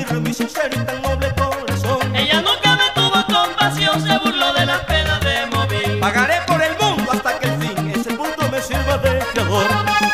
sentir mi sincero y tan noble corazón. Ella nunca me tuvo compasión, se burló de las penas de morir. Pagaré por el mundo hasta que el fin ese punto me sirva de fiador.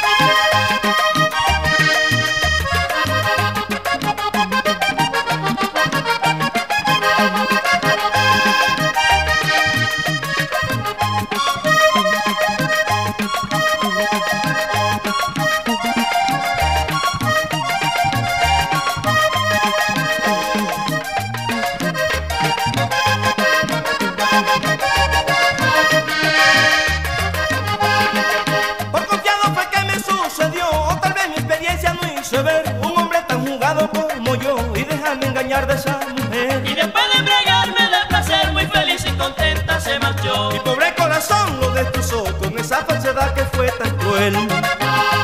Ver un hombre tan jugado como yo y dejarme engañar de esa mujer. Y después de embriagarme del placer, muy feliz y contenta se marchó. Mi pobre corazón lo destrozó con esa falsedad que fue tan cruel.